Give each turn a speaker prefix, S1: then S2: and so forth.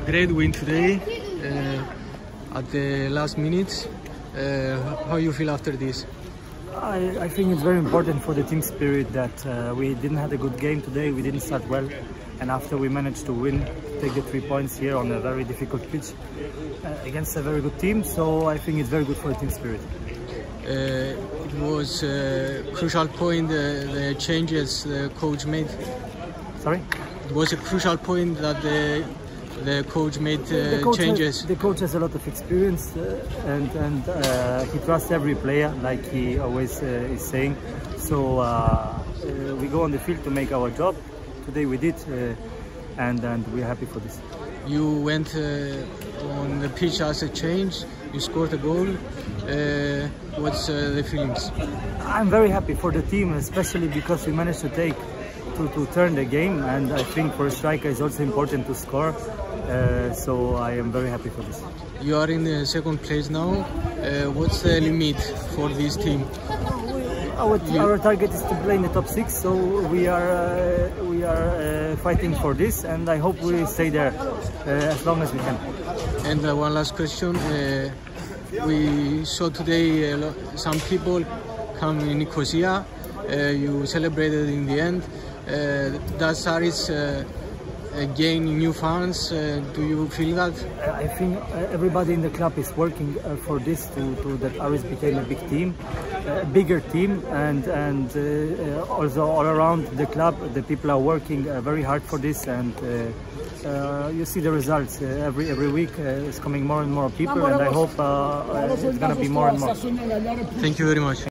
S1: great win today at the last minutes. How you feel after this?
S2: I think it's very important for the team spirit that we didn't have a good game today. We didn't start well, and after we managed to win, take the 3 points here on a very difficult pitch against a very good team. So I think it's very good for the team spirit.
S1: It was a crucial point, the changes the coach made.
S2: Sorry?
S1: It was a crucial point that the coach made changes.
S2: The coach has a lot of experience and he trusts every player, like he always is saying. So we go on the field to make our job. Today we did, and we're happy for this.
S1: You went on the pitch as a change. You scored a goal. What's the feelings?
S2: I'm very happy for the team, especially because we managed to turn the game, and I think for a striker it's also important to score. So I am very happy for this.
S1: You are in the second place now. What's the limit for this team?
S2: Our target is to play in the top 6, so we are fighting for this, and I hope we stay there as long as we can.
S1: And one last question. We saw today some people come in Nicosia. You celebrated in the end. Does Aris gain new fans? Do you feel that?
S2: I think everybody in the club is working for this that Aris became a big team, a bigger team, and also all around the club the people are working very hard for this, and you see the results every week. It's coming more and more people, and I hope it's gonna be more and more.
S1: Thank you very much.